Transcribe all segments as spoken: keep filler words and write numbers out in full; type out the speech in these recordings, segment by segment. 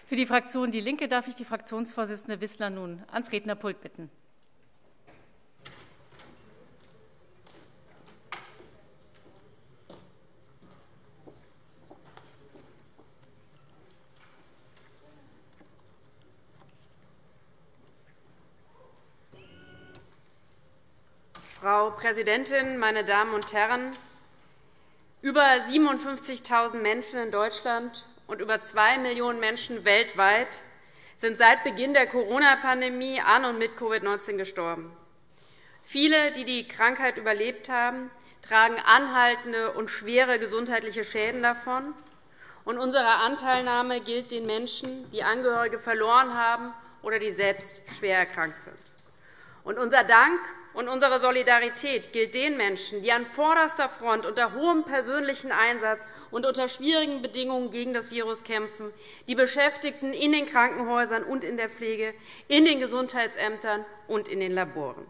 Für die Fraktion DIE LINKE darf ich die Fraktionsvorsitzende Wissler nun ans Rednerpult bitten. Frau Präsidentin, meine Damen und Herren! Über siebenundfünfzigtausend Menschen in Deutschland und über zwei Millionen Menschen weltweit sind seit Beginn der Corona-Pandemie an und mit Covid neunzehn gestorben. Viele, die die Krankheit überlebt haben, tragen anhaltende und schwere gesundheitliche Schäden davon. Und unsere Anteilnahme gilt den Menschen, die Angehörige verloren haben oder die selbst schwer erkrankt sind. Und unser Dank und unsere Solidarität gilt den Menschen, die an vorderster Front unter hohem persönlichen Einsatz und unter schwierigen Bedingungen gegen das Virus kämpfen, die Beschäftigten in den Krankenhäusern und in der Pflege, in den Gesundheitsämtern und in den Laboren.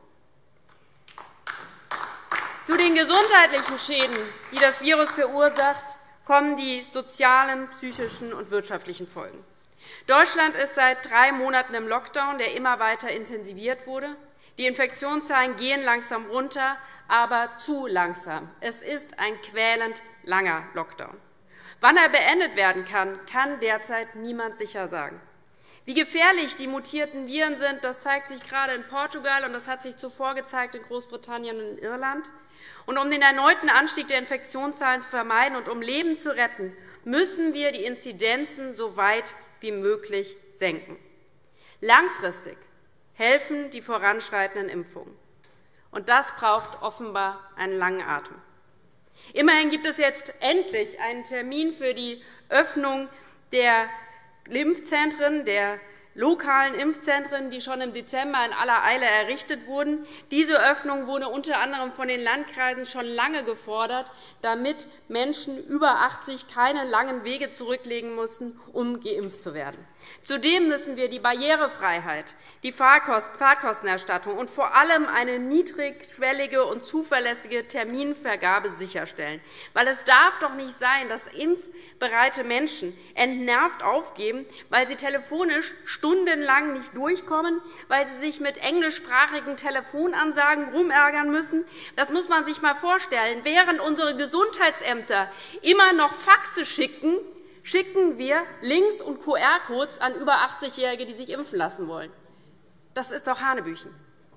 Zu den gesundheitlichen Schäden, die das Virus verursacht, kommen die sozialen, psychischen und wirtschaftlichen Folgen. Deutschland ist seit drei Monaten im Lockdown, der immer weiter intensiviert wurde. Die Infektionszahlen gehen langsam runter, aber zu langsam. Es ist ein quälend langer Lockdown. Wann er beendet werden kann, kann derzeit niemand sicher sagen. Wie gefährlich die mutierten Viren sind, das zeigt sich gerade in Portugal, und das hat sich zuvor gezeigt in Großbritannien und in Irland. Und um den erneuten Anstieg der Infektionszahlen zu vermeiden und um Leben zu retten, müssen wir die Inzidenzen so weit wie möglich senken. Langfristig helfen die voranschreitenden Impfungen. Und das braucht offenbar einen langen Atem. Immerhin gibt es jetzt endlich einen Termin für die Öffnung der Impfzentren, der lokalen Impfzentren, die schon im Dezember in aller Eile errichtet wurden. Diese Öffnung wurde unter anderem von den Landkreisen schon lange gefordert, damit Menschen über achtzig keine langen Wege zurücklegen mussten, um geimpft zu werden. Zudem müssen wir die Barrierefreiheit, die Fahrtkostenerstattung und vor allem eine niedrigschwellige und zuverlässige Terminvergabe sicherstellen. Weil es darf doch nicht sein, dass impfbereite Menschen entnervt aufgeben, weil sie telefonisch stundenlang nicht durchkommen, weil sie sich mit englischsprachigen Telefonansagen rumärgern müssen. Das muss man sich einmal vorstellen. Während unsere Gesundheitsämter immer noch Faxe schicken, schicken wir Links und Q R-Codes an über achtzig-Jährige, die sich impfen lassen wollen. Das ist doch Hanebüchen.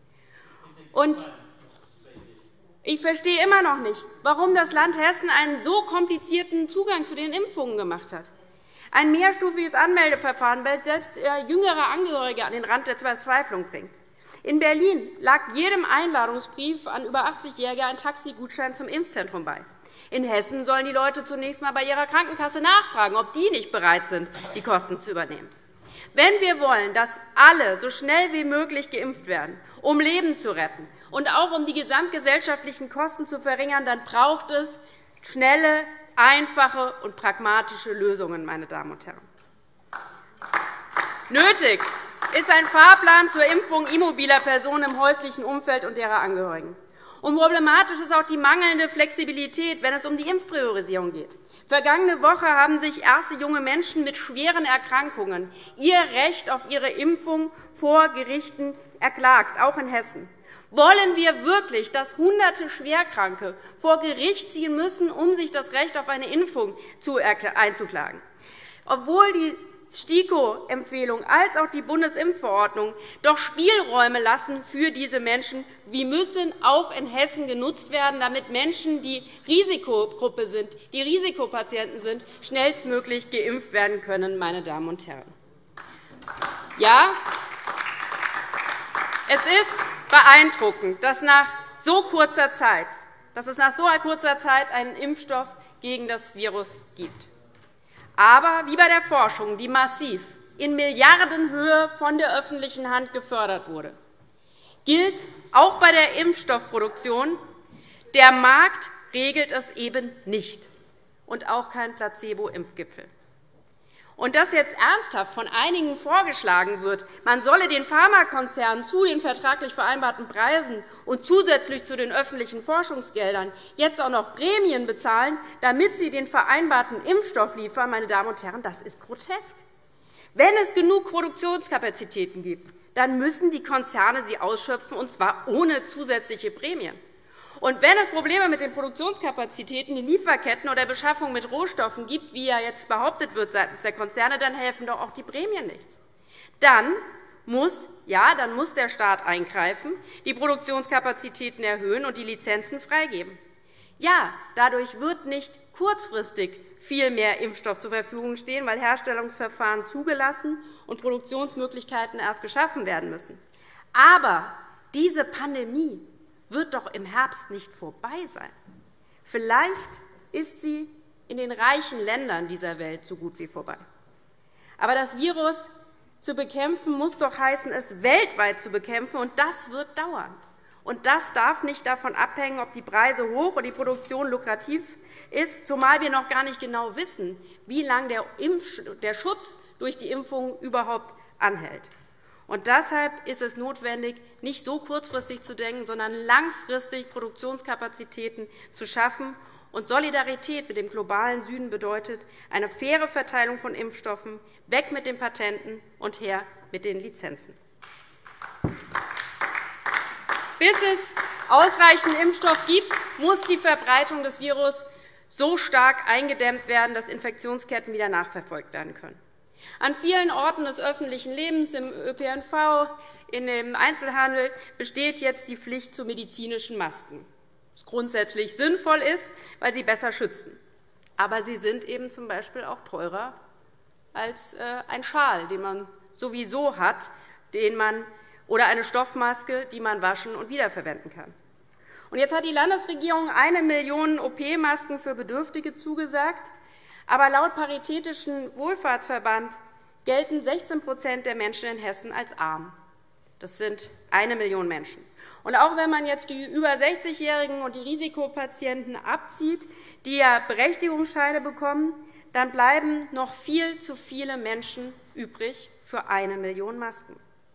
Und ich verstehe immer noch nicht, warum das Land Hessen einen so komplizierten Zugang zu den Impfungen gemacht hat. Ein mehrstufiges Anmeldeverfahren, weil selbst jüngere Angehörige an den Rand der Verzweiflung bringt. In Berlin lag jedem Einladungsbrief an über achtzig-Jährige ein Taxigutschein zum Impfzentrum bei. In Hessen sollen die Leute zunächst einmal bei ihrer Krankenkasse nachfragen, ob die nicht bereit sind, die Kosten zu übernehmen. Wenn wir wollen, dass alle so schnell wie möglich geimpft werden, um Leben zu retten und auch um die gesamtgesellschaftlichen Kosten zu verringern, dann braucht es schnelle, einfache und pragmatische Lösungen, meine Damen und Herren. Nötig ist ein Fahrplan zur Impfung immobiler Personen im häuslichen Umfeld und derer Angehörigen. Und problematisch ist auch die mangelnde Flexibilität, wenn es um die Impfpriorisierung geht. Vergangene Woche haben sich erste junge Menschen mit schweren Erkrankungen ihr Recht auf ihre Impfung vor Gerichten erklagt, auch in Hessen. Wollen wir wirklich, dass Hunderte Schwerkranke vor Gericht ziehen müssen, um sich das Recht auf eine Impfung einzuklagen? Obwohl die STIKO-Empfehlung als auch die Bundesimpfverordnung doch Spielräume lassen für diese Menschen. Die müssen auch in Hessen genutzt werden, damit Menschen, die Risikogruppe sind, die Risikopatienten sind, schnellstmöglich geimpft werden können, meine Damen und Herren. Ja, es ist beeindruckend, dass, nach so kurzer Zeit, dass es nach so kurzer Zeit einen Impfstoff gegen das Virus gibt. Aber wie bei der Forschung, die massiv in Milliardenhöhe von der öffentlichen Hand gefördert wurde, gilt auch bei der Impfstoffproduktion, der Markt regelt es eben nicht, und auch kein Placebo-Impfgipfel. Und dass jetzt ernsthaft von einigen vorgeschlagen wird, man solle den Pharmakonzernen zu den vertraglich vereinbarten Preisen und zusätzlich zu den öffentlichen Forschungsgeldern jetzt auch noch Prämien bezahlen, damit sie den vereinbarten Impfstoff liefern, meine Damen und Herren, das ist grotesk. Wenn es genug Produktionskapazitäten gibt, dann müssen die Konzerne sie ausschöpfen, und zwar ohne zusätzliche Prämien. Und wenn es Probleme mit den Produktionskapazitäten, den Lieferketten oder Beschaffung mit Rohstoffen gibt, wie ja jetzt behauptet wird seitens der Konzerne, dann helfen doch auch die Prämien nichts. Dann muss, ja, dann muss der Staat eingreifen, die Produktionskapazitäten erhöhen und die Lizenzen freigeben. Ja, dadurch wird nicht kurzfristig viel mehr Impfstoff zur Verfügung stehen, weil Herstellungsverfahren zugelassen und Produktionsmöglichkeiten erst geschaffen werden müssen. Aber diese Pandemie wird doch im Herbst nicht vorbei sein. Vielleicht ist sie in den reichen Ländern dieser Welt so gut wie vorbei. Aber das Virus zu bekämpfen, muss doch heißen, es weltweit zu bekämpfen, und das wird dauern. Und das darf nicht davon abhängen, ob die Preise hoch und die Produktion lukrativ ist, zumal wir noch gar nicht genau wissen, wie lange der, der Schutz durch die Impfung überhaupt anhält. Und deshalb ist es notwendig, nicht so kurzfristig zu denken, sondern langfristig Produktionskapazitäten zu schaffen. Und Solidarität mit dem globalen Süden bedeutet eine faire Verteilung von Impfstoffen, weg mit den Patenten und her mit den Lizenzen. Bis es ausreichend Impfstoff gibt, muss die Verbreitung des Virus so stark eingedämmt werden, dass Infektionsketten wieder nachverfolgt werden können. An vielen Orten des öffentlichen Lebens, im Ö P N V, in dem Einzelhandel, besteht jetzt die Pflicht zu medizinischen Masken, was grundsätzlich sinnvoll ist, weil sie besser schützen. Aber sie sind eben z. B. auch teurer als ein Schal, den man sowieso hat, den man, oder eine Stoffmaske, die man waschen und wiederverwenden kann. Und jetzt hat die Landesregierung eine Million O P-Masken für Bedürftige zugesagt. Aber laut Paritätischen Wohlfahrtsverband gelten sechzehn Prozent der Menschen in Hessen als arm. Das sind eine Million Menschen. Und auch wenn man jetzt die über sechzig-Jährigen und die Risikopatienten abzieht, die ja Berechtigungsscheine bekommen, dann bleiben noch viel zu viele Menschen übrig für eine Million Masken.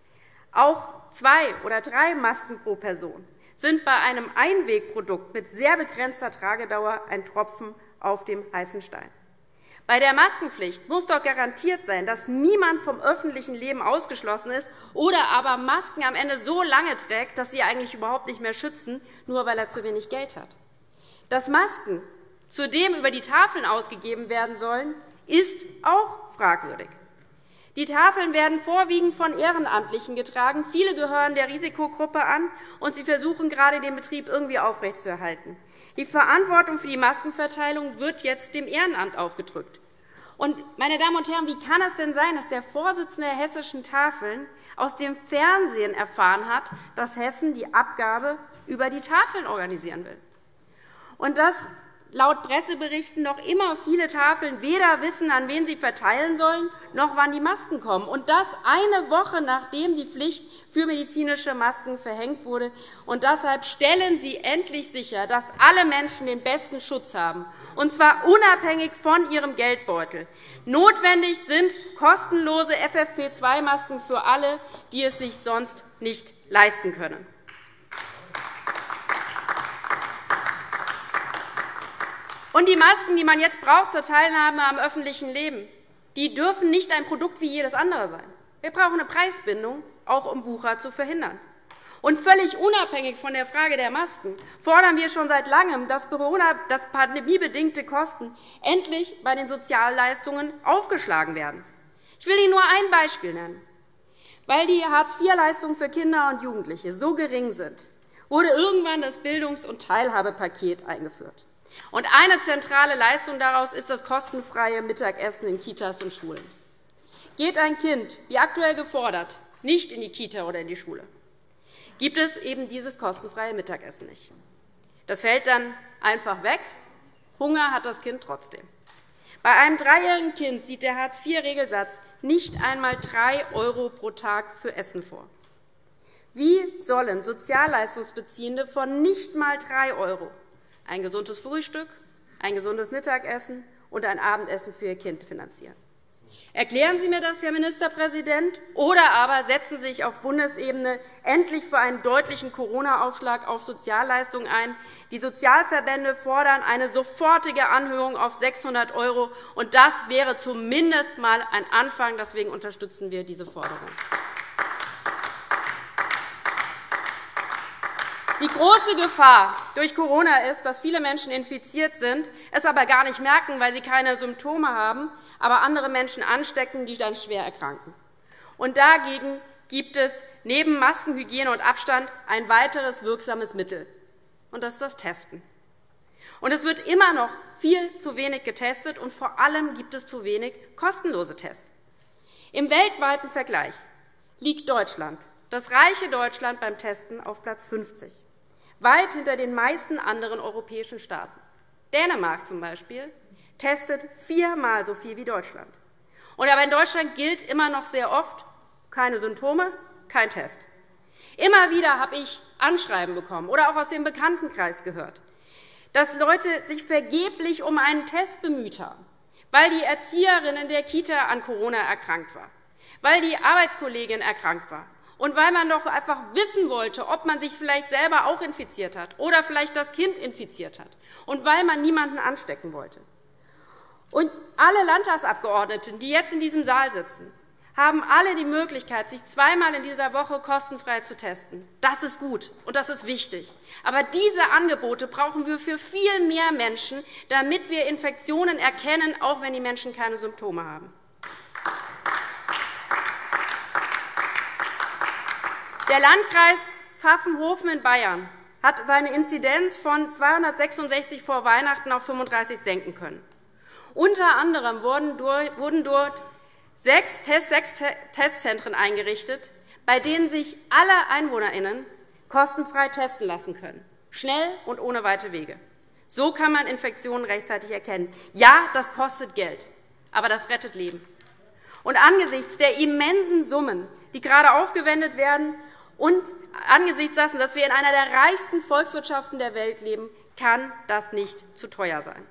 Auch zwei oder drei Masken pro Person sind bei einem Einwegprodukt mit sehr begrenzter Tragedauer ein Tropfen auf dem heißen Stein. Bei der Maskenpflicht muss doch garantiert sein, dass niemand vom öffentlichen Leben ausgeschlossen ist oder aber Masken am Ende so lange trägt, dass sie eigentlich überhaupt nicht mehr schützen, nur weil er zu wenig Geld hat. Dass Masken zudem über die Tafeln ausgegeben werden sollen, ist auch fragwürdig. Die Tafeln werden vorwiegend von Ehrenamtlichen getragen. Viele gehören der Risikogruppe an, und sie versuchen gerade, den Betrieb irgendwie aufrechtzuerhalten. Die Verantwortung für die Maskenverteilung wird jetzt dem Ehrenamt aufgedrückt. Und, meine Damen und Herren, wie kann es denn sein, dass der Vorsitzende der hessischen Tafeln aus dem Fernsehen erfahren hat, dass Hessen die Abgabe über die Tafeln organisieren will? Und dass laut Presseberichten noch immer viele Tafeln weder wissen, an wen sie verteilen sollen, noch wann die Masken kommen. Und das eine Woche, nachdem die Pflicht für medizinische Masken verhängt wurde. Und deshalb stellen Sie endlich sicher, dass alle Menschen den besten Schutz haben, und zwar unabhängig von ihrem Geldbeutel. Notwendig sind kostenlose F F P zwei Masken für alle, die es sich sonst nicht leisten können. Und die Masken, die man jetzt braucht zur Teilnahme am öffentlichen Leben, die dürfen nicht ein Produkt wie jedes andere sein. Wir brauchen eine Preisbindung, auch um Wucher zu verhindern. Und völlig unabhängig von der Frage der Masken fordern wir schon seit Langem, dass, Corona, dass pandemiebedingte Kosten endlich bei den Sozialleistungen aufgeschlagen werden. Ich will Ihnen nur ein Beispiel nennen. Weil die Hartz vier Leistungen für Kinder und Jugendliche so gering sind, wurde irgendwann das Bildungs- und Teilhabepaket eingeführt. Und eine zentrale Leistung daraus ist das kostenfreie Mittagessen in Kitas und Schulen. Geht ein Kind, wie aktuell gefordert, nicht in die Kita oder in die Schule, gibt es eben dieses kostenfreie Mittagessen nicht. Das fällt dann einfach weg. Hunger hat das Kind trotzdem. Bei einem dreijährigen Kind sieht der Hartz vier Regelsatz nicht einmal drei Euro pro Tag für Essen vor. Wie sollen Sozialleistungsbeziehende von nicht einmal drei Euro ein gesundes Frühstück, ein gesundes Mittagessen und ein Abendessen für ihr Kind finanzieren? Erklären Sie mir das, Herr Ministerpräsident, oder aber setzen Sie sich auf Bundesebene endlich für einen deutlichen Corona-Aufschlag auf Sozialleistungen ein. Die Sozialverbände fordern eine sofortige Anhöhung auf sechshundert €, und das wäre zumindest einmal ein Anfang. Deswegen unterstützen wir diese Forderung. Die große Gefahr durch Corona ist, dass viele Menschen infiziert sind, es aber gar nicht merken, weil sie keine Symptome haben, aber andere Menschen anstecken, die dann schwer erkranken. Und dagegen gibt es neben Masken, Hygiene und Abstand ein weiteres wirksames Mittel, und das ist das Testen. Und es wird immer noch viel zu wenig getestet, und vor allem gibt es zu wenig kostenlose Tests. Im weltweiten Vergleich liegt Deutschland, das reiche Deutschland, beim Testen auf Platz fünfzig, weit hinter den meisten anderen europäischen Staaten. Dänemark zum Beispiel testet viermal so viel wie Deutschland. Und aber in Deutschland gilt immer noch sehr oft, keine Symptome, kein Test. Immer wieder habe ich Anschreiben bekommen oder auch aus dem Bekanntenkreis gehört, dass Leute sich vergeblich um einen Test bemüht haben, weil die Erzieherin in der Kita an Corona erkrankt war, weil die Arbeitskollegin erkrankt war und weil man doch einfach wissen wollte, ob man sich vielleicht selber auch infiziert hat oder vielleicht das Kind infiziert hat, und weil man niemanden anstecken wollte. Und alle Landtagsabgeordneten, die jetzt in diesem Saal sitzen, haben alle die Möglichkeit, sich zweimal in dieser Woche kostenfrei zu testen. Das ist gut und das ist wichtig. Aber diese Angebote brauchen wir für viel mehr Menschen, damit wir Infektionen erkennen, auch wenn die Menschen keine Symptome haben. Der Landkreis Pfaffenhofen in Bayern hat seine Inzidenz von zweihundertsechsundsechzig vor Weihnachten auf fünfunddreißig senken können. Unter anderem wurden dort sechs Testzentren eingerichtet, bei denen sich alle EinwohnerInnen kostenfrei testen lassen können, schnell und ohne weite Wege. So kann man Infektionen rechtzeitig erkennen. Ja, das kostet Geld, aber das rettet Leben. Und angesichts der immensen Summen, die gerade aufgewendet werden, und angesichts dessen, dass wir in einer der reichsten Volkswirtschaften der Welt leben, kann das nicht zu teuer sein.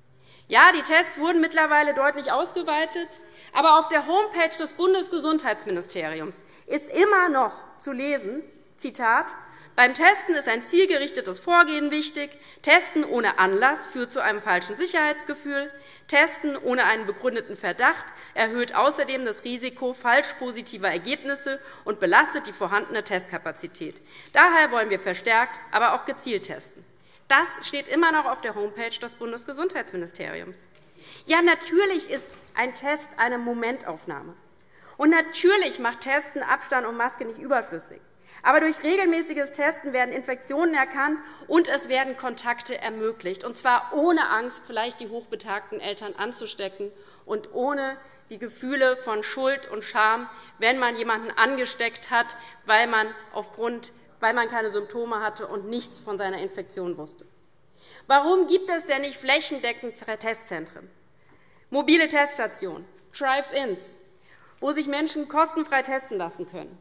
Ja, die Tests wurden mittlerweile deutlich ausgeweitet, aber auf der Homepage des Bundesgesundheitsministeriums ist immer noch zu lesen, Zitat, beim Testen ist ein zielgerichtetes Vorgehen wichtig. Testen ohne Anlass führt zu einem falschen Sicherheitsgefühl. Testen ohne einen begründeten Verdacht erhöht außerdem das Risiko falsch positiver Ergebnisse und belastet die vorhandene Testkapazität. Daher wollen wir verstärkt, aber auch gezielt testen. Das steht immer noch auf der Homepage des Bundesgesundheitsministeriums. Ja, natürlich ist ein Test eine Momentaufnahme. Und natürlich macht Testen, Abstand und Maske nicht überflüssig. Aber durch regelmäßiges Testen werden Infektionen erkannt, und es werden Kontakte ermöglicht, und zwar ohne Angst, vielleicht die hochbetagten Eltern anzustecken, und ohne die Gefühle von Schuld und Scham, wenn man jemanden angesteckt hat, weil man, aufgrund, weil man keine Symptome hatte und nichts von seiner Infektion wusste. Warum gibt es denn nicht flächendeckend Testzentren, mobile Teststationen, Drive-ins, wo sich Menschen kostenfrei testen lassen können?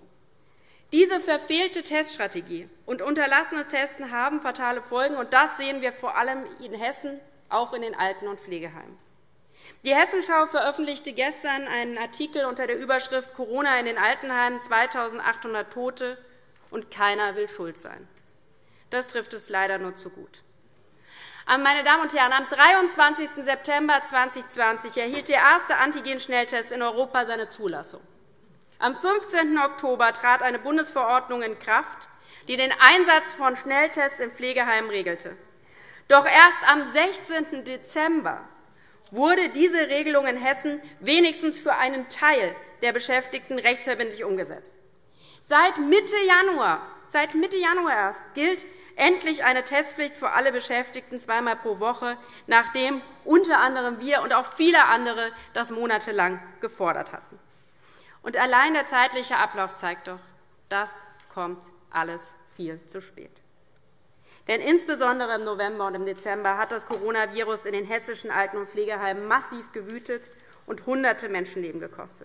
Diese verfehlte Teststrategie und unterlassenes Testen haben fatale Folgen, und das sehen wir vor allem in Hessen, auch in den Alten- und Pflegeheimen. Die Hessenschau veröffentlichte gestern einen Artikel unter der Überschrift Corona in den Altenheimen, zweitausendachthundert Tote, und keiner will schuld sein. Das trifft es leider nur zu gut. Meine Damen und Herren, am dreiundzwanzigsten September zweitausendzwanzig erhielt der erste Antigen-Schnelltest in Europa seine Zulassung. Am fünfzehnten Oktober trat eine Bundesverordnung in Kraft, die den Einsatz von Schnelltests in Pflegeheimen regelte. Doch erst am sechzehnten Dezember wurde diese Regelung in Hessen wenigstens für einen Teil der Beschäftigten rechtsverbindlich umgesetzt. Seit Mitte Januar, seit Mitte Januar erst gilt endlich eine Testpflicht für alle Beschäftigten zweimal pro Woche, nachdem unter anderem wir und auch viele andere das monatelang gefordert hatten. Und allein der zeitliche Ablauf zeigt doch, das kommt alles viel zu spät. Denn insbesondere im November und im Dezember hat das Coronavirus in den hessischen Alten- und Pflegeheimen massiv gewütet und Hunderte Menschenleben gekostet.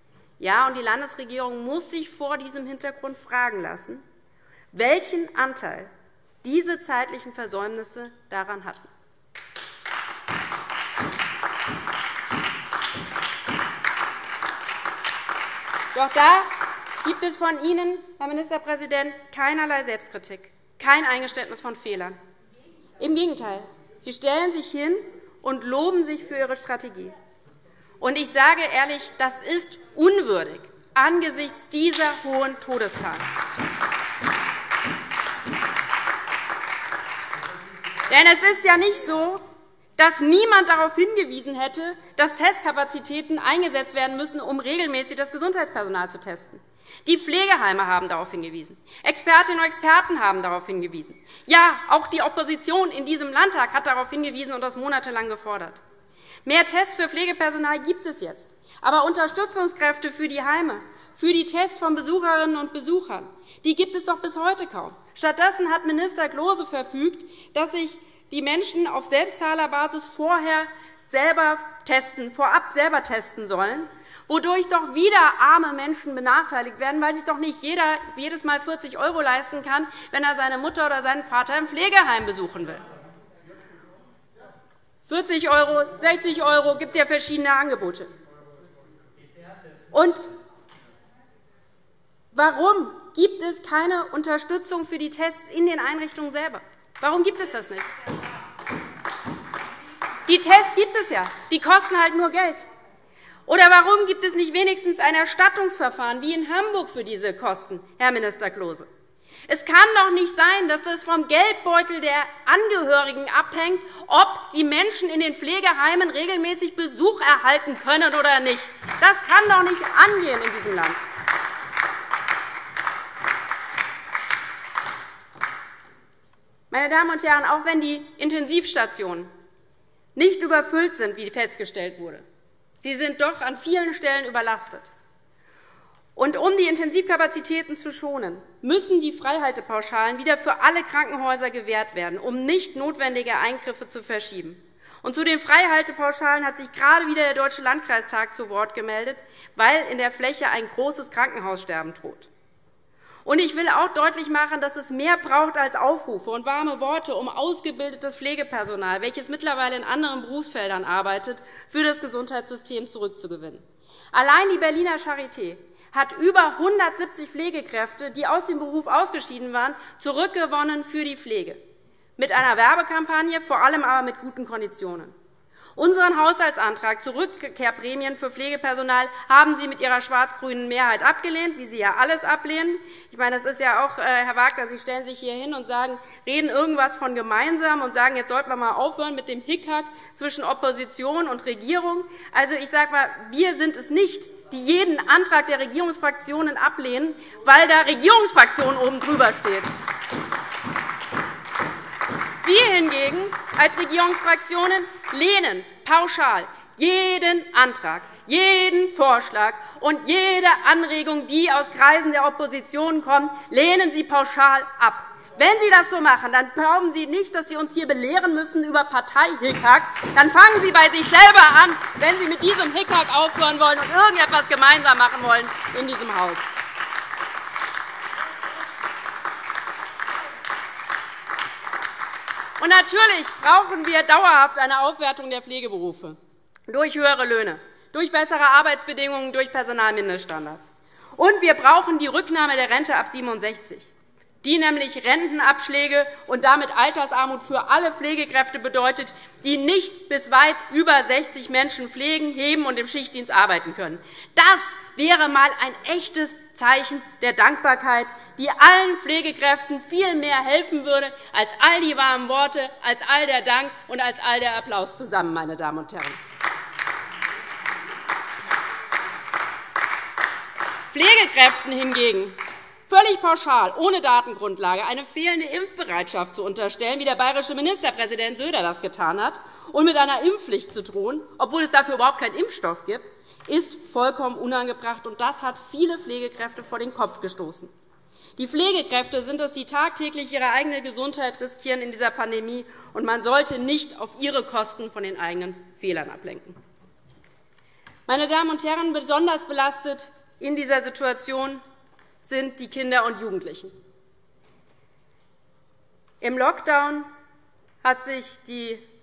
Ja, und die Landesregierung muss sich vor diesem Hintergrund fragen lassen, welchen Anteil diese zeitlichen Versäumnisse daran hatten. Doch da gibt es von Ihnen, Herr Ministerpräsident, keinerlei Selbstkritik, kein Eingeständnis von Fehlern. Im Gegenteil, Sie stellen sich hin und loben sich für Ihre Strategie. Und ich sage ehrlich, das ist unwürdig angesichts dieser hohen Todeszahlen. Denn es ist ja nicht so, dass niemand darauf hingewiesen hätte, dass Testkapazitäten eingesetzt werden müssen, um regelmäßig das Gesundheitspersonal zu testen. Die Pflegeheime haben darauf hingewiesen. Expertinnen und Experten haben darauf hingewiesen. Ja, auch die Opposition in diesem Landtag hat darauf hingewiesen und das monatelang gefordert. Mehr Tests für Pflegepersonal gibt es jetzt. Aber Unterstützungskräfte für die Heime, für die Tests von Besucherinnen und Besuchern, die gibt es doch bis heute kaum. Stattdessen hat Minister Klose verfügt, dass sich die Menschen auf Selbstzahlerbasis vorher selber testen, vorab selber testen sollen, wodurch doch wieder arme Menschen benachteiligt werden, weil sich doch nicht jeder jedes Mal vierzig € leisten kann, wenn er seine Mutter oder seinen Vater im Pflegeheim besuchen will. vierzig €, sechzig €, gibt ja verschiedene Angebote. Und warum gibt es keine Unterstützung für die Tests in den Einrichtungen selber? Warum gibt es das nicht? Die Tests gibt es ja, die kosten halt nur Geld. Oder warum gibt es nicht wenigstens ein Erstattungsverfahren wie in Hamburg für diese Kosten, Herr Minister Klose? Es kann doch nicht sein, dass es vom Geldbeutel der Angehörigen abhängt, ob die Menschen in den Pflegeheimen regelmäßig Besuch erhalten können oder nicht. Das kann doch nicht angehen in diesem Land. Meine Damen und Herren, auch wenn die Intensivstationen nicht überfüllt sind, wie festgestellt wurde, sie sind doch an vielen Stellen überlastet. Und um die Intensivkapazitäten zu schonen, müssen die Freihaltepauschalen wieder für alle Krankenhäuser gewährt werden, um nicht notwendige Eingriffe zu verschieben. Und zu den Freihaltepauschalen hat sich gerade wieder der Deutsche Landkreistag zu Wort gemeldet, weil in der Fläche ein großes Krankenhaussterben droht. Und ich will auch deutlich machen, dass es mehr braucht als Aufrufe und warme Worte, um ausgebildetes Pflegepersonal, welches mittlerweile in anderen Berufsfeldern arbeitet, für das Gesundheitssystem zurückzugewinnen. Allein die Berliner Charité hat über hundertsiebzig Pflegekräfte, die aus dem Beruf ausgeschieden waren, zurückgewonnen für die Pflege. Mit einer Werbekampagne, vor allem aber mit guten Konditionen. Unseren Haushaltsantrag zu Rückkehrprämien für Pflegepersonal haben Sie mit Ihrer schwarz-grünen Mehrheit abgelehnt, wie Sie ja alles ablehnen. Ich meine, das ist ja auch, äh, Herr Wagner, Sie stellen sich hier hin und sagen, reden irgendwas von gemeinsam und sagen, jetzt sollten wir mal aufhören mit dem Hickhack zwischen Opposition und Regierung. Also ich sage mal, wir sind es nicht, die jeden Antrag der Regierungsfraktionen ablehnen, weil da Regierungsfraktion oben drüber steht. Sie hingegen als Regierungsfraktionen lehnen pauschal jeden Antrag, jeden Vorschlag und jede Anregung, die aus Kreisen der Opposition kommt, lehnen Sie pauschal ab. Wenn Sie das so machen, dann glauben Sie nicht, dass Sie uns hier belehren müssen über Parteihickhack. Dann fangen Sie bei sich selber an, wenn Sie mit diesem Hickhack aufhören wollen und irgendetwas gemeinsam machen wollen in diesem Haus. Und natürlich brauchen wir dauerhaft eine Aufwertung der Pflegeberufe durch höhere Löhne, durch bessere Arbeitsbedingungen, durch Personalmindeststandards. Und wir brauchen die Rücknahme der Rente ab siebenundsechzig, die nämlich Rentenabschläge und damit Altersarmut für alle Pflegekräfte bedeutet, die nicht bis weit über sechzig Menschen pflegen, heben und im Schichtdienst arbeiten können. Das wäre einmal ein echtes Zeichen der Dankbarkeit, die allen Pflegekräften viel mehr helfen würde als all die warmen Worte, als all der Dank und als all der Applaus zusammen, meine Damen und Herren. Pflegekräften hingegen völlig pauschal, ohne Datengrundlage, eine fehlende Impfbereitschaft zu unterstellen, wie der bayerische Ministerpräsident Söder das getan hat, und mit einer Impfpflicht zu drohen, obwohl es dafür überhaupt keinen Impfstoff gibt, ist vollkommen unangebracht, und das hat viele Pflegekräfte vor den Kopf gestoßen. Die Pflegekräfte sind es, die tagtäglich ihre eigene Gesundheit riskieren in dieser Pandemie, und man sollte nicht auf ihre Kosten von den eigenen Fehlern ablenken. Meine Damen und Herren, besonders belastet in dieser Situation sind die Kinder und Jugendlichen. Im Lockdown hat sich die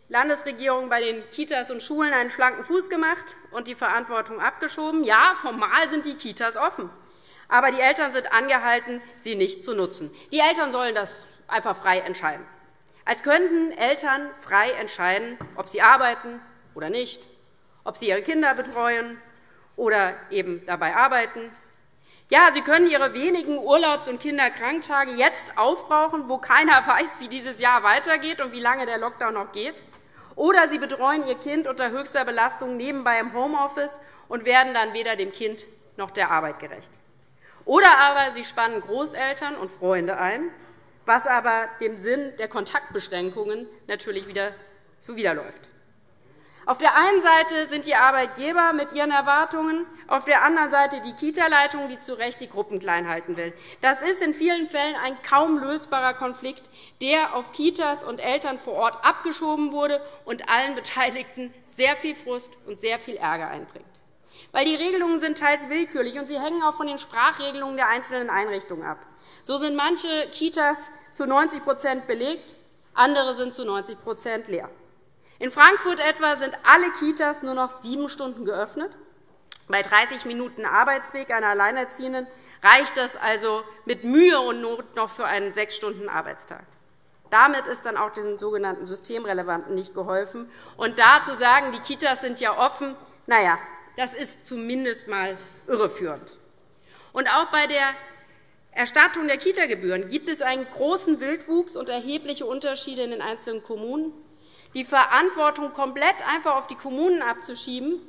Landesregierung bei den Kitas und Schulen einen schlanken Fuß gemacht und die Verantwortung abgeschoben. Ja, formal sind die Kitas offen, aber die Eltern sind angehalten, sie nicht zu nutzen. Die Eltern sollen das einfach frei entscheiden. Als könnten Eltern frei entscheiden, ob sie arbeiten oder nicht, ob sie ihre Kinder betreuen oder eben dabei arbeiten. Ja, sie können ihre wenigen Urlaubs- und Kinderkranktage jetzt aufbrauchen, wo keiner weiß, wie dieses Jahr weitergeht und wie lange der Lockdown noch geht. Oder sie betreuen ihr Kind unter höchster Belastung nebenbei im Homeoffice und werden dann weder dem Kind noch der Arbeit gerecht. Oder aber sie spannen Großeltern und Freunde ein, was aber dem Sinn der Kontaktbeschränkungen natürlich wieder zuwiderläuft. Auf der einen Seite sind die Arbeitgeber mit ihren Erwartungen, auf der anderen Seite die Kita-Leitung, die zu Recht die Gruppen klein halten will. Das ist in vielen Fällen ein kaum lösbarer Konflikt, der auf Kitas und Eltern vor Ort abgeschoben wurde und allen Beteiligten sehr viel Frust und sehr viel Ärger einbringt. Weil die Regelungen sind teils willkürlich, und sie hängen auch von den Sprachregelungen der einzelnen Einrichtungen ab. So sind manche Kitas zu neunzig belegt, andere sind zu neunzig leer. In Frankfurt etwa sind alle Kitas nur noch sieben Stunden geöffnet. Bei dreißig Minuten Arbeitsweg einer Alleinerziehenden reicht das also mit Mühe und Not noch für einen sechs Stunden Arbeitstag. Damit ist dann auch den sogenannten Systemrelevanten nicht geholfen. Und da zu sagen, die Kitas sind ja offen, na ja, das ist zumindest einmal irreführend. Und auch bei der Erstattung der Kitagebühren gibt es einen großen Wildwuchs und erhebliche Unterschiede in den einzelnen Kommunen. Die Verantwortung komplett einfach auf die Kommunen abzuschieben,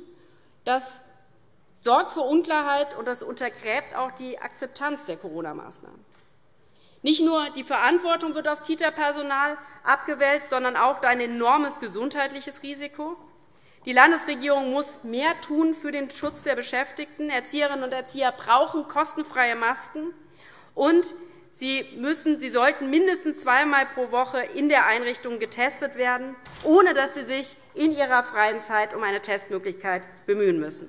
das sorgt für Unklarheit, und das untergräbt auch die Akzeptanz der Corona-Maßnahmen. Nicht nur die Verantwortung wird aufs Kita-Personal abgewälzt, sondern auch ein enormes gesundheitliches Risiko. Die Landesregierung muss mehr tun für den Schutz der Beschäftigten. Erzieherinnen und Erzieher brauchen kostenfreie Masken, und Sie, müssen, Sie sollten mindestens zweimal pro Woche in der Einrichtung getestet werden, ohne dass Sie sich in Ihrer freien Zeit um eine Testmöglichkeit bemühen müssen.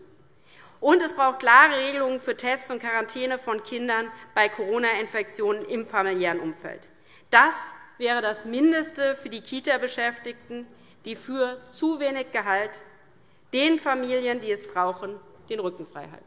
Und es braucht klare Regelungen für Tests und Quarantäne von Kindern bei Corona-Infektionen im familiären Umfeld. Das wäre das Mindeste für die Kita-Beschäftigten, die für zu wenig Gehalt den Familien, die es brauchen, den Rücken frei halten.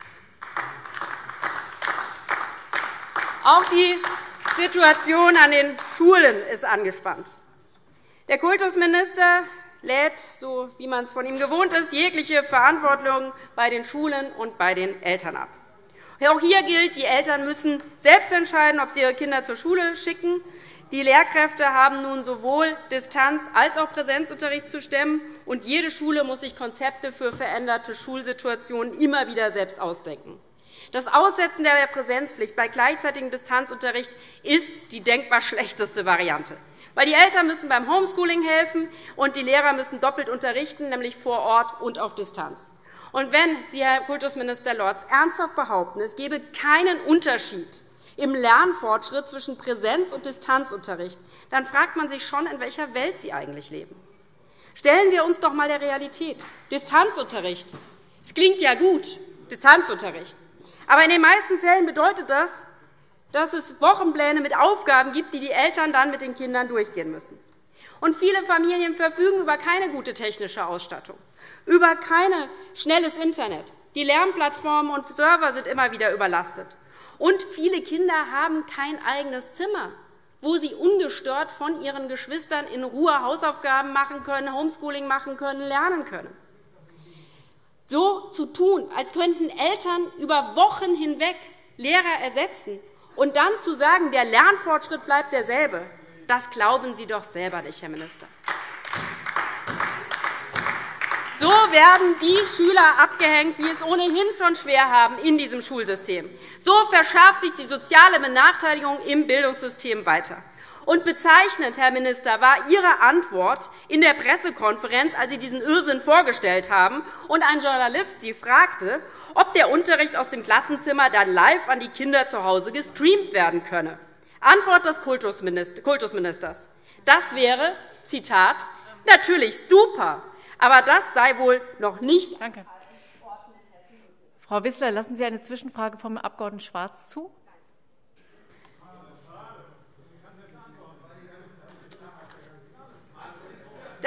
Auch die Situation an den Schulen ist angespannt. Der Kultusminister lädt, so wie man es von ihm gewohnt ist, jegliche Verantwortung bei den Schulen und bei den Eltern ab. Auch hier gilt, die Eltern müssen selbst entscheiden, ob sie ihre Kinder zur Schule schicken. Die Lehrkräfte haben nun sowohl Distanz- als auch Präsenzunterricht zu stemmen, und jede Schule muss sich Konzepte für veränderte Schulsituationen immer wieder selbst ausdenken. Das Aussetzen der Präsenzpflicht bei gleichzeitigem Distanzunterricht ist die denkbar schlechteste Variante. Weil die Eltern müssen beim Homeschooling helfen, und die Lehrer müssen doppelt unterrichten, nämlich vor Ort und auf Distanz. Und wenn Sie, Herr Kultusminister Lorz, ernsthaft behaupten, es gebe keinen Unterschied im Lernfortschritt zwischen Präsenz- und Distanzunterricht, dann fragt man sich schon, in welcher Welt Sie eigentlich leben. Stellen wir uns doch einmal der Realität. Distanzunterricht. Es klingt ja gut, Distanzunterricht. Aber in den meisten Fällen bedeutet das, dass es Wochenpläne mit Aufgaben gibt, die die Eltern dann mit den Kindern durchgehen müssen. Und viele Familien verfügen über keine gute technische Ausstattung, über kein schnelles Internet. Die Lernplattformen und Server sind immer wieder überlastet. Und viele Kinder haben kein eigenes Zimmer, wo sie ungestört von ihren Geschwistern in Ruhe Hausaufgaben machen können, Homeschooling machen können, lernen können. So zu tun, als könnten Eltern über Wochen hinweg Lehrer ersetzen und dann zu sagen, der Lernfortschritt bleibt derselbe, das glauben Sie doch selber nicht, Herr Minister. So werden die Schüler abgehängt, die es ohnehin schon schwer haben in diesem Schulsystem. So verschärft sich die soziale Benachteiligung im Bildungssystem weiter. Und bezeichnend, Herr Minister, war Ihre Antwort in der Pressekonferenz, als Sie diesen Irrsinn vorgestellt haben und ein Journalist Sie fragte, ob der Unterricht aus dem Klassenzimmer dann live an die Kinder zu Hause gestreamt werden könne. Antwort des Kultusministers. Das wäre, Zitat, natürlich super, aber das sei wohl noch nicht. Danke. Frau Wissler, lassen Sie eine Zwischenfrage vom Abg. Schwarz zu?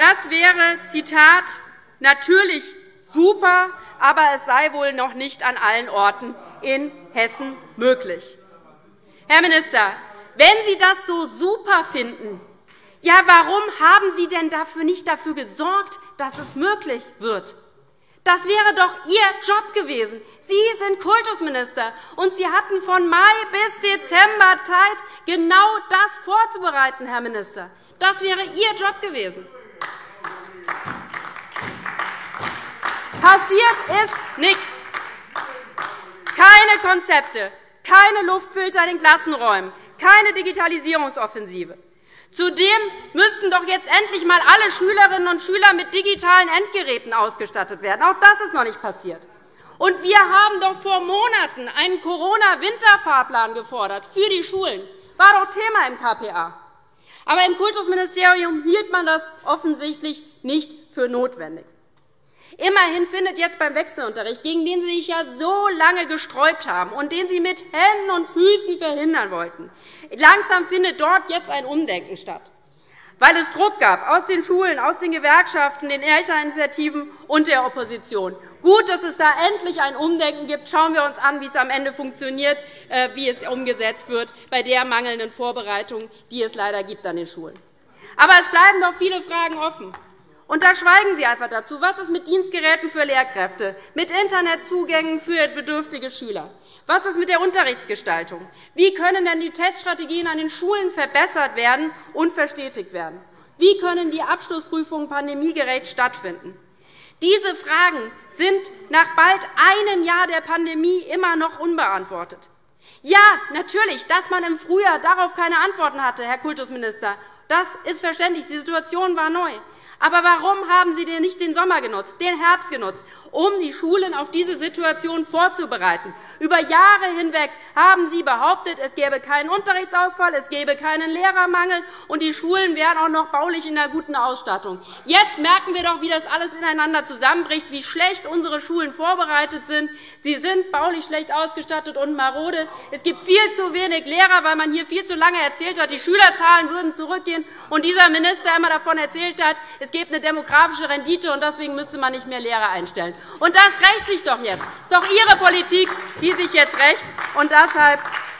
Das wäre, Zitat, natürlich super, aber es sei wohl noch nicht an allen Orten in Hessen möglich. Herr Minister, wenn Sie das so super finden, ja, warum haben Sie denn dafür nicht dafür gesorgt, dass es möglich wird? Das wäre doch Ihr Job gewesen. Sie sind Kultusminister, und Sie hatten von Mai bis Dezember Zeit, genau das vorzubereiten, Herr Minister. Das wäre Ihr Job gewesen. Passiert ist nichts. Keine Konzepte, keine Luftfilter in den Klassenräumen, keine Digitalisierungsoffensive. Zudem müssten doch jetzt endlich einmal alle Schülerinnen und Schüler mit digitalen Endgeräten ausgestattet werden. Auch das ist noch nicht passiert. Und wir haben doch vor Monaten einen Corona-Winterfahrplan gefordert für die Schulen. Das war doch Thema im K P A. Aber im Kultusministerium hielt man das offensichtlich nicht für notwendig. Immerhin findet jetzt beim Wechselunterricht, gegen den Sie sich ja so lange gesträubt haben und den Sie mit Händen und Füßen verhindern wollten, langsam findet dort jetzt ein Umdenken statt, weil es Druck gab aus den Schulen, aus den Gewerkschaften, den Elterninitiativen und der Opposition. Gut, dass es da endlich ein Umdenken gibt. Schauen wir uns an, wie es am Ende funktioniert, wie es umgesetzt wird bei der mangelnden Vorbereitung, die es leider gibt an den Schulen. Aber es bleiben noch viele Fragen offen. Und da schweigen Sie einfach dazu. Was ist mit Dienstgeräten für Lehrkräfte, mit Internetzugängen für bedürftige Schüler? Was ist mit der Unterrichtsgestaltung? Wie können denn die Teststrategien an den Schulen verbessert werden und verstetigt werden? Wie können die Abschlussprüfungen pandemiegerecht stattfinden? Diese Fragen sind nach bald einem Jahr der Pandemie immer noch unbeantwortet. Ja, natürlich, dass man im Frühjahr darauf keine Antworten hatte, Herr Kultusminister, das ist verständlich. Die Situation war neu. Aber warum haben Sie denn nicht den Sommer genutzt, den Herbst genutzt, um die Schulen auf diese Situation vorzubereiten? Über Jahre hinweg haben Sie behauptet, es gäbe keinen Unterrichtsausfall, es gäbe keinen Lehrermangel, und die Schulen wären auch noch baulich in einer guten Ausstattung. Jetzt merken wir doch, wie das alles ineinander zusammenbricht, wie schlecht unsere Schulen vorbereitet sind. Sie sind baulich schlecht ausgestattet und marode. Es gibt viel zu wenig Lehrer, weil man hier viel zu lange erzählt hat, die Schülerzahlen würden zurückgehen, und dieser Minister immer davon erzählt hat, es gibt eine demografische Rendite, und deswegen müsste man nicht mehr Lehrer einstellen. Und das rächt sich doch jetzt. Das ist doch Ihre Politik, die sich jetzt rächt. Und deshalb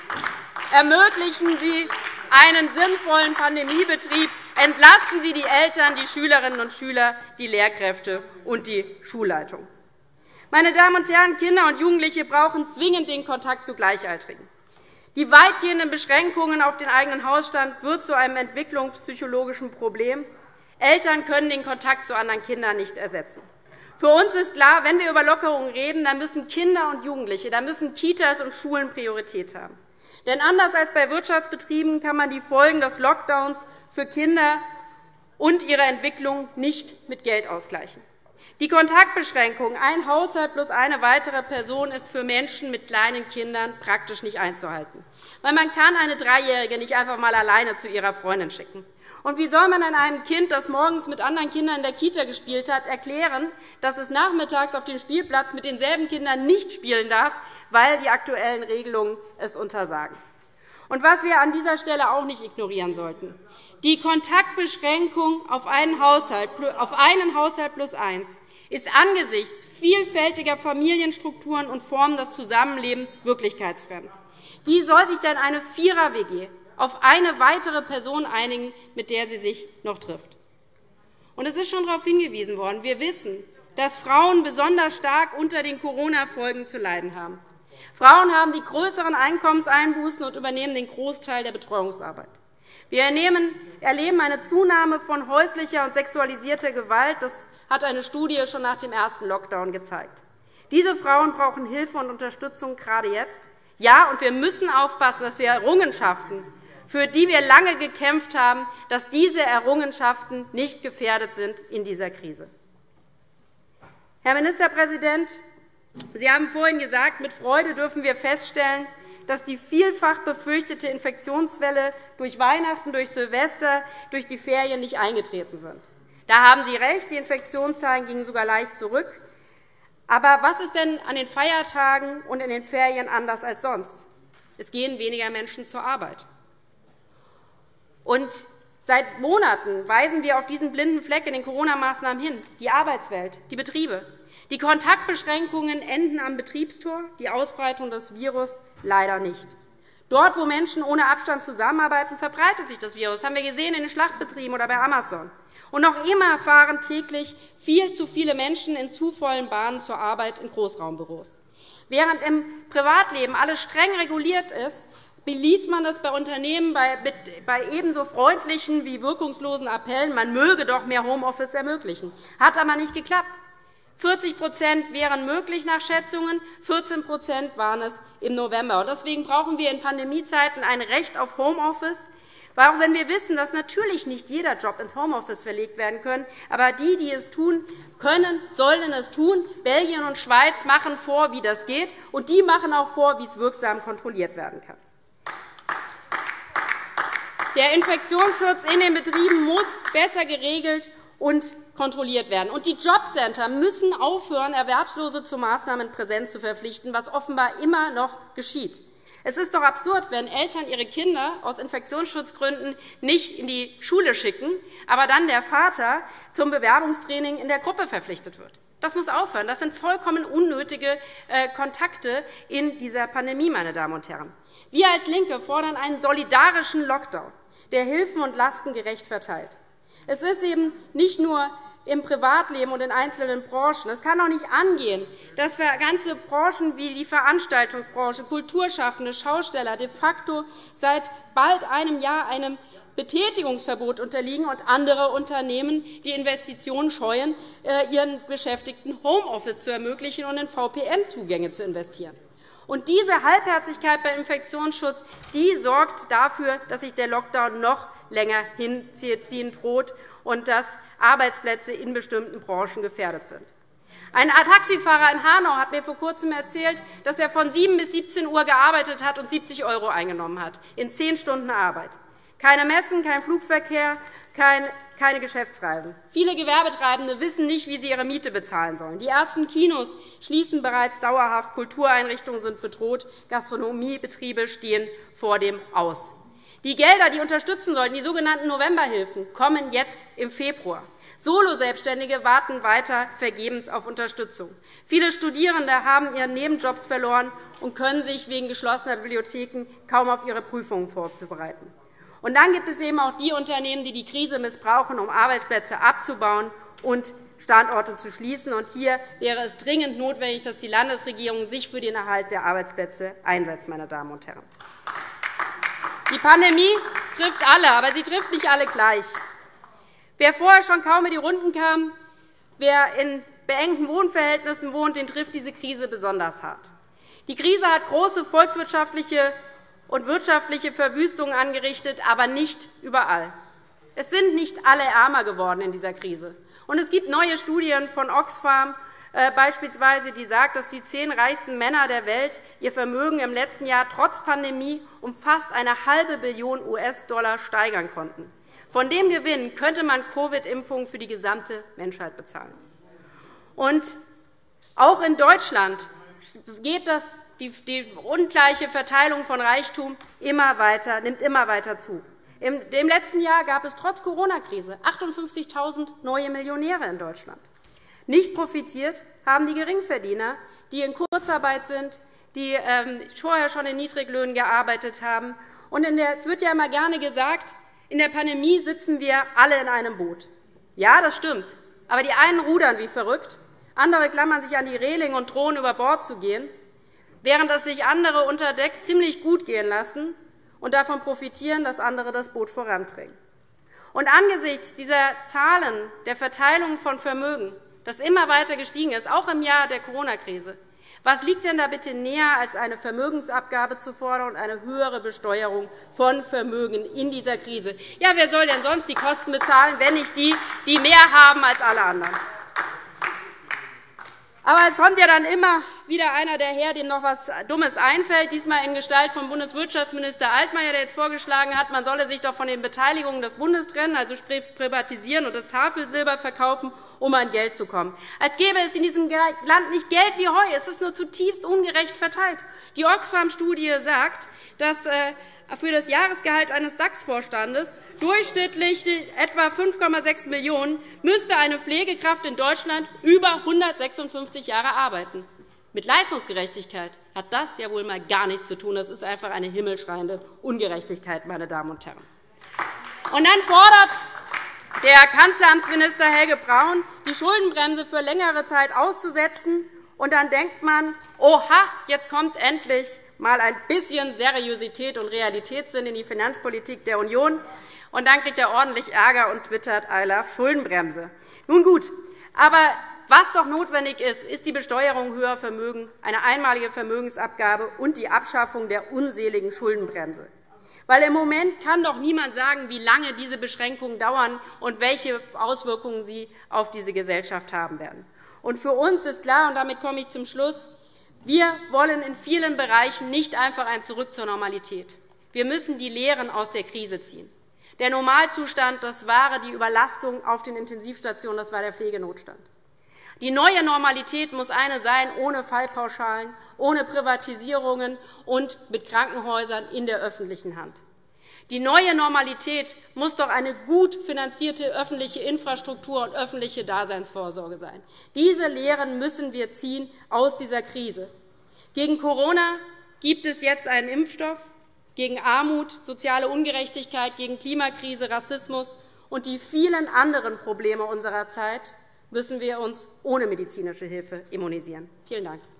ermöglichen Sie einen sinnvollen Pandemiebetrieb. Entlasten Sie die Eltern, die Schülerinnen und Schüler, die Lehrkräfte und die Schulleitung. Meine Damen und Herren, Kinder und Jugendliche brauchen zwingend den Kontakt zu Gleichaltrigen. Die weitgehenden Beschränkungen auf den eigenen Hausstand wird zu einem entwicklungspsychologischen Problem. Eltern können den Kontakt zu anderen Kindern nicht ersetzen. Für uns ist klar, wenn wir über Lockerungen reden, dann müssen Kinder und Jugendliche, dann müssen Kitas und Schulen Priorität haben. Denn anders als bei Wirtschaftsbetrieben kann man die Folgen des Lockdowns für Kinder und ihre Entwicklung nicht mit Geld ausgleichen. Die Kontaktbeschränkung, ein Haushalt plus eine weitere Person, ist für Menschen mit kleinen Kindern praktisch nicht einzuhalten. Weil man kann eine Dreijährige nicht einfach einmal alleine zu ihrer Freundin schicken. Und wie soll man einem Kind, das morgens mit anderen Kindern in der Kita gespielt hat, erklären, dass es nachmittags auf dem Spielplatz mit denselben Kindern nicht spielen darf, weil die aktuellen Regelungen es untersagen? Und was wir an dieser Stelle auch nicht ignorieren sollten: Die Kontaktbeschränkung auf einen Haushalt, auf einen Haushalt plus eins ist angesichts vielfältiger Familienstrukturen und Formen des Zusammenlebens wirklichkeitsfremd. Wie soll sich denn eine Vierer-W G auf eine weitere Person einigen, mit der sie sich noch trifft? Und es ist schon darauf hingewiesen worden. Wir wissen, dass Frauen besonders stark unter den Corona-Folgen zu leiden haben. Frauen haben die größeren Einkommenseinbußen und übernehmen den Großteil der Betreuungsarbeit. Wir erleben eine Zunahme von häuslicher und sexualisierter Gewalt. Das hat eine Studie schon nach dem ersten Lockdown gezeigt. Diese Frauen brauchen Hilfe und Unterstützung gerade jetzt. Ja, und wir müssen aufpassen, dass wir Errungenschaften, für die wir lange gekämpft haben, dass diese Errungenschaften nicht gefährdet sind in dieser Krise. Herr Ministerpräsident, Sie haben vorhin gesagt, mit Freude dürfen wir feststellen, dass die vielfach befürchtete Infektionswelle durch Weihnachten, durch Silvester, durch die Ferien nicht eingetreten sind. Da haben Sie recht, die Infektionszahlen gingen sogar leicht zurück. Aber was ist denn an den Feiertagen und in den Ferien anders als sonst? Es gehen weniger Menschen zur Arbeit. Und Seit Monaten weisen wir auf diesen blinden Fleck in den Corona-Maßnahmen hin, die Arbeitswelt, die Betriebe. Die Kontaktbeschränkungen enden am Betriebstor, die Ausbreitung des Virus leider nicht. Dort, wo Menschen ohne Abstand zusammenarbeiten, verbreitet sich das Virus. Das haben wir gesehen in den Schlachtbetrieben oder bei Amazon. Und noch immer fahren täglich viel zu viele Menschen in zu vollen Bahnen zur Arbeit in Großraumbüros. Während im Privatleben alles streng reguliert ist, beließ man das bei Unternehmen bei, bei ebenso freundlichen wie wirkungslosen Appellen, man möge doch mehr Homeoffice ermöglichen. Hat aber nicht geklappt. vierzig wären möglich nach Schätzungen, vierzehn waren es im November. Deswegen brauchen wir in Pandemiezeiten ein Recht auf Homeoffice, weil auch wenn wir wissen, dass natürlich nicht jeder Job ins Homeoffice verlegt werden kann, aber die, die es tun können, sollen es tun. Belgien und Schweiz machen vor, wie das geht, und die machen auch vor, wie es wirksam kontrolliert werden kann. Der Infektionsschutz in den Betrieben muss besser geregelt und kontrolliert werden. Und die Jobcenter müssen aufhören, Erwerbslose zu Maßnahmen präsent zu verpflichten, was offenbar immer noch geschieht. Es ist doch absurd, wenn Eltern ihre Kinder aus Infektionsschutzgründen nicht in die Schule schicken, aber dann der Vater zum Bewerbungstraining in der Gruppe verpflichtet wird. Das muss aufhören. Das sind vollkommen unnötige Kontakte in dieser Pandemie, meine Damen und Herren. Wir als LINKE fordern einen solidarischen Lockdown, der Hilfen und Lasten gerecht verteilt. Es ist eben nicht nur im Privatleben und in einzelnen Branchen. Es kann doch nicht angehen, dass für ganze Branchen wie die Veranstaltungsbranche, Kulturschaffende, Schausteller de facto seit bald einem Jahr einem Betätigungsverbot unterliegen und andere Unternehmen die Investitionen scheuen, ihren Beschäftigten Homeoffice zu ermöglichen und in V P N-Zugänge zu investieren. Und diese Halbherzigkeit beim Infektionsschutz die sorgt dafür, dass sich der Lockdown noch länger hinziehen droht und dass Arbeitsplätze in bestimmten Branchen gefährdet sind. Ein Taxifahrer in Hanau hat mir vor Kurzem erzählt, dass er von sieben bis siebzehn Uhr gearbeitet hat und siebzig € eingenommen hat, in zehn Stunden Arbeit. Keine Messen, kein Flugverkehr, kein keine Geschäftsreisen. Viele Gewerbetreibende wissen nicht, wie sie ihre Miete bezahlen sollen. Die ersten Kinos schließen bereits dauerhaft, Kultureinrichtungen sind bedroht, Gastronomiebetriebe stehen vor dem Aus. Die Gelder, die unterstützen sollten, die sogenannten Novemberhilfen, kommen jetzt im Februar. Soloselbstständige warten weiter vergebens auf Unterstützung. Viele Studierende haben ihre Nebenjobs verloren und können sich wegen geschlossener Bibliotheken kaum auf ihre Prüfungen vorbereiten. Und dann gibt es eben auch die Unternehmen, die die Krise missbrauchen, um Arbeitsplätze abzubauen und Standorte zu schließen. Und hier wäre es dringend notwendig, dass die Landesregierung sich für den Erhalt der Arbeitsplätze einsetzt. Meine Damen und Herren. Die Pandemie trifft alle, aber sie trifft nicht alle gleich. Wer vorher schon kaum in die Runden kam, wer in beengten Wohnverhältnissen wohnt, den trifft diese Krise besonders hart. Die Krise hat große volkswirtschaftliche und wirtschaftliche Verwüstungen angerichtet, aber nicht überall. Es sind nicht alle ärmer geworden in dieser Krise. Und es gibt neue Studien von Oxfam äh, beispielsweise, die sagt, dass die zehn reichsten Männer der Welt ihr Vermögen im letzten Jahr trotz Pandemie um fast eine halbe Billion U S-Dollar steigern konnten. Von dem Gewinn könnte man Covid-Impfungen für die gesamte Menschheit bezahlen. Und auch in Deutschland geht das Die ungleiche Verteilung von Reichtum immer weiter, nimmt immer weiter zu. Im letzten Jahr gab es trotz Corona-Krise achtundfünfzigtausend neue Millionäre in Deutschland. Nicht profitiert haben die Geringverdiener, die in Kurzarbeit sind, die vorher schon in Niedriglöhnen gearbeitet haben. Und in der, es wird ja immer gerne gesagt, in der Pandemie sitzen wir alle in einem Boot. Ja, das stimmt. Aber die einen rudern wie verrückt, andere klammern sich an die Reling und drohen, über Bord zu gehen, während es sich andere unter Deck ziemlich gut gehen lassen und davon profitieren, dass andere das Boot voranbringen. Und angesichts dieser Zahlen der Verteilung von Vermögen, das immer weiter gestiegen ist, auch im Jahr der Corona-Krise, was liegt denn da bitte näher, als eine Vermögensabgabe zu fordern und eine höhere Besteuerung von Vermögen in dieser Krise? Ja, wer soll denn sonst die Kosten bezahlen, wenn nicht die, die mehr haben als alle anderen? Aber es kommt ja dann immer wieder einer daher, dem noch etwas Dummes einfällt, diesmal in Gestalt von Bundeswirtschaftsminister Altmaier, der jetzt vorgeschlagen hat, man solle sich doch von den Beteiligungen des Bundes trennen, also sprich privatisieren und das Tafelsilber verkaufen, um an Geld zu kommen. Als gäbe es in diesem Land nicht Geld wie Heu. Es ist nur zutiefst ungerecht verteilt. Die Oxfam-Studie sagt, dass für das Jahresgehalt eines DAX-Vorstandes durchschnittlich etwa fünf Komma sechs Millionen müsste eine Pflegekraft in Deutschland über hundertsechsundfünfzig Jahre arbeiten. Mit Leistungsgerechtigkeit hat das ja wohl mal gar nichts zu tun. Das ist einfach eine himmelschreiende Ungerechtigkeit, meine Damen und Herren. Und dann fordert der Kanzleramtsminister Helge Braun, die Schuldenbremse für längere Zeit auszusetzen. Und dann denkt man, oha, jetzt kommt endlich mal ein bisschen Seriosität und Realitätssinn in die Finanzpolitik der Union. Und dann kriegt er ordentlich Ärger und twittert I love Schuldenbremse. Nun gut, aber was doch notwendig ist, ist die Besteuerung höherer Vermögen, eine einmalige Vermögensabgabe und die Abschaffung der unseligen Schuldenbremse. Weil im Moment kann doch niemand sagen, wie lange diese Beschränkungen dauern und welche Auswirkungen sie auf diese Gesellschaft haben werden. Und für uns ist klar, und damit komme ich zum Schluss, wir wollen in vielen Bereichen nicht einfach ein Zurück zur Normalität. Wir müssen die Lehren aus der Krise ziehen. Der Normalzustand, das war die Überlastung auf den Intensivstationen, das war der Pflegenotstand. Die neue Normalität muss eine sein, ohne Fallpauschalen, ohne Privatisierungen und mit Krankenhäusern in der öffentlichen Hand. Die neue Normalität muss doch eine gut finanzierte öffentliche Infrastruktur und öffentliche Daseinsvorsorge sein. Diese Lehren müssen wir ziehen aus dieser Krise. Gegen Corona gibt es jetzt einen Impfstoff, gegen Armut, soziale Ungerechtigkeit, gegen Klimakrise, Rassismus und die vielen anderen Probleme unserer Zeit müssen wir uns ohne medizinische Hilfe immunisieren. Vielen Dank.